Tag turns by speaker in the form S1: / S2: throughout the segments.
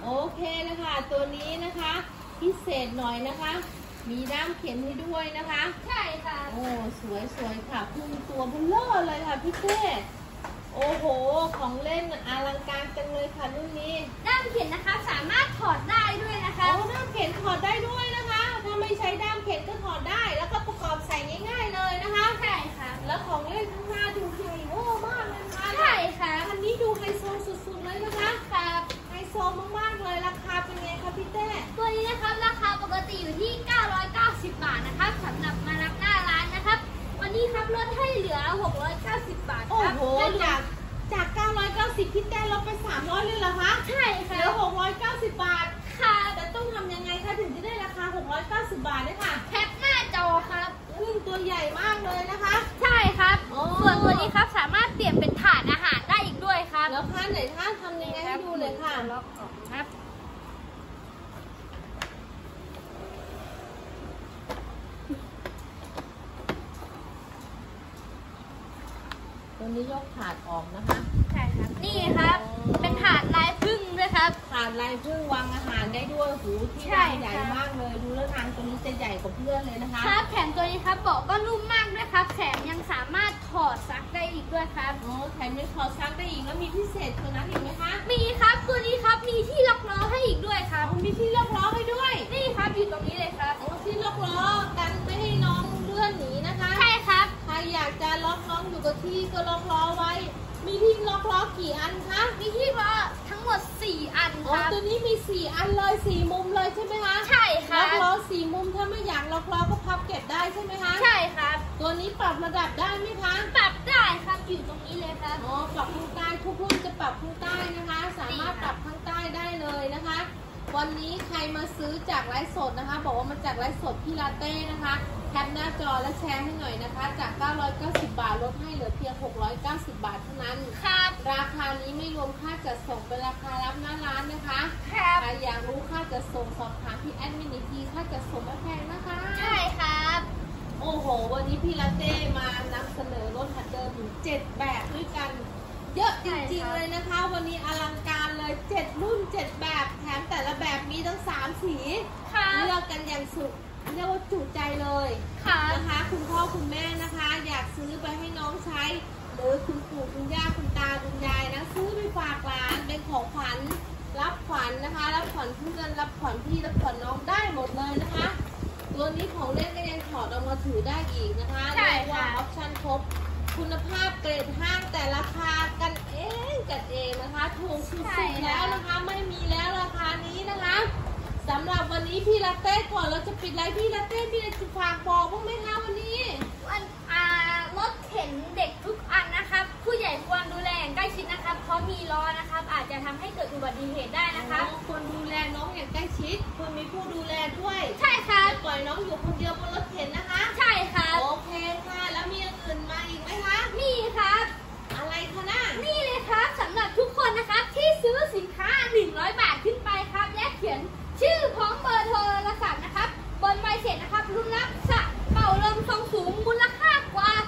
S1: โอเคนะคะตัวนี้นะคะพิเศษหน่อยนะคะมีด้ามเข็มให้ด้วยนะคะ
S2: ใช่ค่ะ
S1: โอ้สวยค่ะพุ่งตัวเบลอเลยค่ะพี่เต้โอ้โหของเล่นอลังการจังเลยค่ะรุ่นนี้
S2: ด้ามเข็มนะคะสามารถถอดได้ด้วยนะคะ
S1: โอ้ด้ามเข็มถอดได้ด้วยนะคะถ้าไม่ใช้ด้ามเข็มก็ถอดได้แล้วก็ประกอบใส่ง่ายๆเลยนะคะ
S2: ใช่ค่ะ
S1: แล้วของเล่นข้างหน้าดูใหญ่โอ้มากเลยค่ะ
S2: ใช่ค่ะ
S1: คันนี้ดูไฮโซสุดๆเลยนะคะ
S2: ครับ
S1: ไฮโซมากๆเลยราคาเป็นไงคะพี่เต้
S2: ตัวนี้นะครับราคาปกติอยู่ที่990 บาทนะครับสำหรับมารับหน้าร้านนะครับวันนี้ครับลดให้เหลือ690 บาทครับ
S1: โอ้โหจาก990พี่เต้ลดไป300เลยเหรอคะ
S2: ใช่ค่ะ
S1: เหลือ690 บาท
S2: ค่ะ
S1: แต่ต้องทำยังไงคะถึงจะได้ราคา690 บาทเนี่ยค่ะ
S2: แคปหน้าจอครับ
S1: ซึ่งตัวใหญ่มากเลยนะคะ
S2: ใช่ครับส่วนตัวนี้ครับสามารถเปลี่ยนเป็นถาดอาหารได้อีกด้วยครับ
S1: แล้วท่านไหนท่านทำยังไงให้ดูเลยค่ะ
S2: ล็อกออกครับ
S1: ตัวนี้ยกถาดออกนะคะ
S2: ใช่ครับนี่ครับเป็นถาดลายผึ้งด้วยครับ
S1: ถาดลายผึ้งวางอาหารได้ด้วยหูที่ใหญ่มากเลยดูแล้วทางตัวนี้จะใหญ่กว่าเพื่อนเลยนะคะ
S2: ครับแถมตัวนี้ครับเบาะก็นุ่มมากด้วยครับแถมยังสามารถถอดซักได้อีกด้วยครับ
S1: แถมยังถอดซักได้อีกแล้วมีพิเศษตัวนั้นอีกไหมคะ
S2: มีครับตัวนี้ครับมีที่ล็อกล้อให้อีกด้วยครับ
S1: มีที่ล็อกล้อให้ด้วย
S2: นี่ครับอยู่ตรงนี้เลยครับ
S1: ที่ล็อกล้อกันไม่ให้น้องเลื่อนหนีนะคะ
S2: ใช่ครับ
S1: ใครอยากจะล็อกน้องอยู่กับที่ก็ล็อกล้อไว้มีที่ล็อกล้อกี่อันคะ
S2: มีที่ล้อทั้งหมด4 อันครับ
S1: ตัวนี้มี4 อันเลย4 มุมเลยใช่ไหมคะ
S2: ใช่ครับ
S1: ล็อกล้อ4 มุมถ้าไม่อยากล็อกล้อก็พับเก็บได้ใช่ไหมคะ
S2: ใช่ครับ
S1: ตัวนี้ปรับระดับได้ไหมคะ
S2: ปรับได้ครับอยู่ตรงนี้เลยครับ
S1: ปรับข้างใต้ทุกรุ่นจะปรับข้างใต้นะคะสามารถปรับข้างใต้ได้เลยนะคะวันนี้ใครมาซื้อจากไลฟ์สดนะคะบอกว่ามาจากไลฟ์สดพี่ลาเต้นะคะแคปหน้าจอและแชร์ให้หน่อยนะคะจาก990 บาทลดให้เหลือเพียง690 บาทเท่านั้น
S2: ครับ
S1: ราคานี้ไม่รวมค่าจัดส่งเป็นราคารับหน้าร้านนะคะ
S2: ครับ
S1: ใครอยากรู้ค่าจัดส่งสอบถามพี่แอดมินอีกทีค่าจัดส่งไม่แพงนะคะ
S2: ใช่ครับ
S1: โอ้โหวันนี้พี่ลาเต้มานำเสนอรถหัดเดิมถึง7 แบบด้วยกันเยอะจริงๆเลยนะคะวันนี้อลังการเลย7 รุ่น 7 แบบแถมแต่ละแบบมีทั้ง3 สีเลือกกันอย่างสุดเรียกว่าจุใจเลยนะคะคุณพ่อคุณแม่นะคะอยากซื้อไปให้น้องใช้หรือคุณปู่คุณย่าคุณตาคุณยายนะซื้อไปฝากร้านเป็นของขวัญรับขวัญนะคะรับขวัญเพื่อนรับขวัญพี่รับขวัญน้องได้หมดเลยนะคะตัวนี้ของเล่นก็ยังถอดออกมาถือได้อีกนะคะเรียกว่าออปชั่นครบคุณภาพเกรดห้างแต่ราคากันเองนะคะถูกสุดๆแล้วนะคะไม่มีแล้วราคานี้นะคะสำหรับวันนี้พี่ลาเต้ก่อนเราจะปิดไลฟ์พี่ลาเต้พี่จะฝากบอกบ้างไหมคะวันนี้
S2: รถเข็นเด็กทุกอันนะครับผู้ใหญ่ควรดูแลอย่างใกล้ชิดนะครับเพราะมีล้อนะครับอาจจะทำให้เกิดอุบัติเหตุได้นะคะ
S1: ควรดูแลน้องอย่างใกล้ชิดควรมีผู้ดูแลด้วย
S2: ใช่ค่ะ
S1: ปล่อยน้องอยู่คนเดียวบนรถเข็นนะคะ
S2: ใช่ค่ะ
S1: โอเคค่ะแล้วมีอย่างอื่นมาอีกไหมคะ
S2: มีครับ
S1: อะไรคะน่ะ
S2: นี่เลยครับสำหรับทุกคนนะครับที่ซื้อสินค้า100 บาทขึ้นไปครับและเขียนชื่อพร้อมเบอร์โทรศัพท์นะครับบนใบเสร็จนะครับรุ่นรับสะเป่าลมทรงสูงมูลค่ากว่า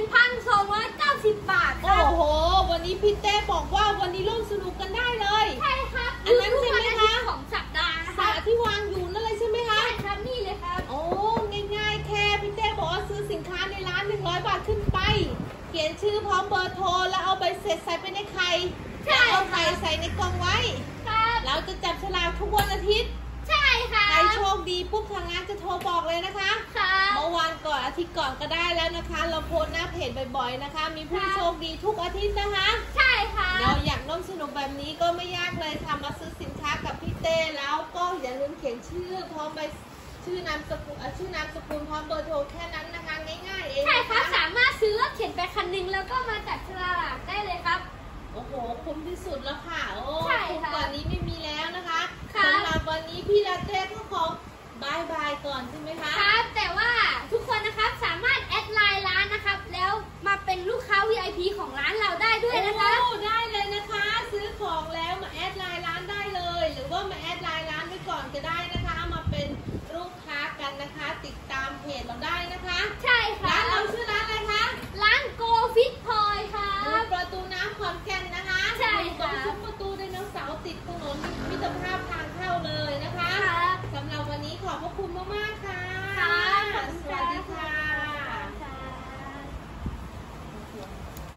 S2: 1,290 บาท
S1: โอ้โหวันนี้พี่เต้บอกว่าวันนี้ร่วมสนุกกันได้เลย
S2: ใช่ครับ
S1: อันนั้นใช่ไหมคะ
S2: ของสัปดาห์
S1: สาที่วางอยู่นั่นเลยใช่ไหมคะ
S2: ใช่ครับนี่เลยครับ
S1: โอ้ง่ายๆแค่พี่เต้บอกว่าซื้อสินค้าในร้าน100 บาทขึ้นไปเขียนชื่อพร้อมเบอร์โทรแล้วเอาใบเสร็จใส่ไปในไข่เอาไข่ใส่ในกล่องไว้เราจะจับฉลากทุกวันอาทิตย์
S2: ใช่ค่ะ
S1: ใครโชคดีปุ๊บทางร้านจะโทรบอกเลยนะคะเมื่อวานก่อนอาทิตย์ก่อนก็ได้แล้วนะคะเราโพสหน้าเพจบ่อยๆนะคะมีผู้โชคดีทุกอาทิตย์นะคะ
S2: ใช่ค่ะ
S1: เราอยากร่วมสนุกแบบนี้ก็ไม่ยากเลยค่ะมาซื้อสินค้ากับพี่เต้แล้วก็อย่าลืมเขียนชื่อพร้อมใบชื่อนามสกุลพร้อมเบอร์โทรแค่นั้นนะคะง่ายๆเอง
S2: ใช่ค่ะสามารถซื้อรถเข็นไปคันนึงแล้วก็มาจับฉลากได้เลยครับ
S1: โอ้โหคุ้มที่สุดแล้วค่ะโอ้
S2: คุ้ม
S1: กว่านี้ไม่มีแล้วนะคะสำหรับวันนี้พี่ลาเต้ก็ขอบายก่อนใช่ไหมคะ
S2: ครับแต่ว่าทุกคนนะครับสามารถแอดไลน์ร้านนะครับแล้วมาเป็นลูกค้า VIP ของร้านเราได้ด้วยนะคะ
S1: ได้เลยนะคะซื้อของแล้วมาแอดไลน์ร้านได้เลยหรือว่ามาแอดไลน์ร้านไปก่อนก็ได้นะคะมาเป็นลูกค้ากันนะคะติดตามเพจเราได้นะคะ
S2: ใช่ค่ะ
S1: ร้านเราชื่อร้านอะไรคะ
S2: ร้านโกฟิตพอยค่ะ
S1: ประตูน้ำขอนแก่นนะคะ
S2: ใช่ค่ะ
S1: ซุ้มประตูไดโนเสาร์ติดถนนมิตรภาพทางอบพระคุณมากๆค่ะ